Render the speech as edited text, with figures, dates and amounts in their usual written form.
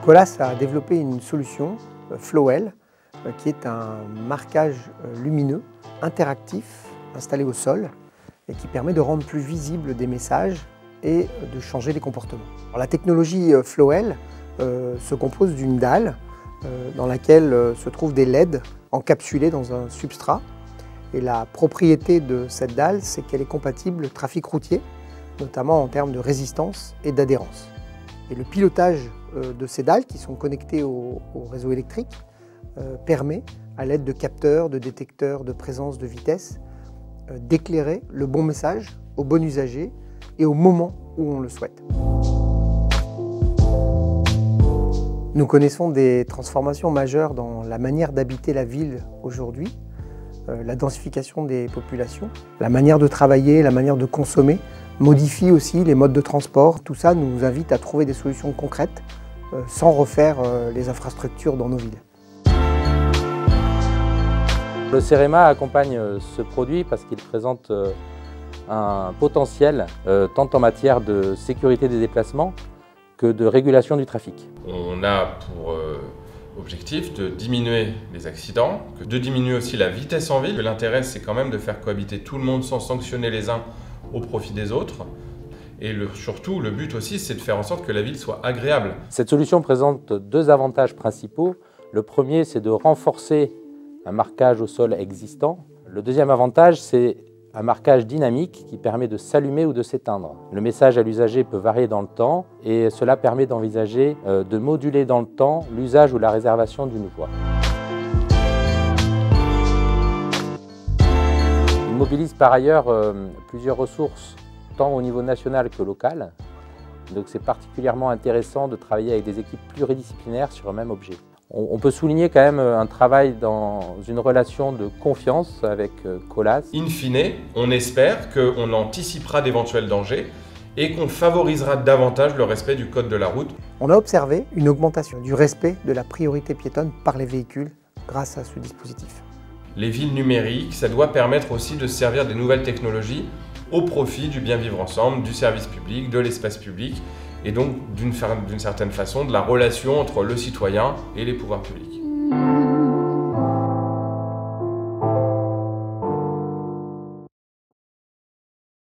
Colas a développé une solution, Flowell, qui est un marquage lumineux, interactif, installé au sol et qui permet de rendre plus visibles des messages et de changer les comportements. Alors, la technologie Flowell se compose d'une dalle dans laquelle se trouvent des LED encapsulés dans un substrat. Et la propriété de cette dalle, c'est qu'elle est compatible trafic routier, notamment en termes de résistance et d'adhérence. Et le pilotage de ces dalles, qui sont connectées au réseau électrique, permet, à l'aide de capteurs, de détecteurs de présence de vitesse, d'éclairer le bon message au bon usager et au moment où on le souhaite. Nous connaissons des transformations majeures dans la manière d'habiter la ville aujourd'hui, la densification des populations, la manière de travailler, la manière de consommer, modifie aussi les modes de transport. Tout ça nous invite à trouver des solutions concrètes sans refaire les infrastructures dans nos villes. Le CEREMA accompagne ce produit parce qu'il présente un potentiel tant en matière de sécurité des déplacements que de régulation du trafic. On a pour objectif de diminuer les accidents, de diminuer aussi la vitesse en ville. L'intérêt, c'est quand même de faire cohabiter tout le monde sans sanctionner les uns au profit des autres. Et surtout, le but aussi, c'est de faire en sorte que la ville soit agréable. Cette solution présente deux avantages principaux. Le premier, c'est de renforcer un marquage au sol existant. Le deuxième avantage, c'est un marquage dynamique qui permet de s'allumer ou de s'éteindre. Le message à l'usager peut varier dans le temps et cela permet d'envisager de moduler dans le temps l'usage ou la réservation d'une voie. Il mobilise par ailleurs plusieurs ressources, tant au niveau national que local. Donc c'est particulièrement intéressant de travailler avec des équipes pluridisciplinaires sur un même objet. On peut souligner quand même un travail dans une relation de confiance avec Colas. In fine, on espère qu'on anticipera d'éventuels dangers et qu'on favorisera davantage le respect du code de la route. On a observé une augmentation du respect de la priorité piétonne par les véhicules grâce à ce dispositif. Les villes numériques, ça doit permettre aussi de se servir des nouvelles technologies au profit du bien vivre ensemble, du service public, de l'espace public et donc d'une certaine façon de la relation entre le citoyen et les pouvoirs publics.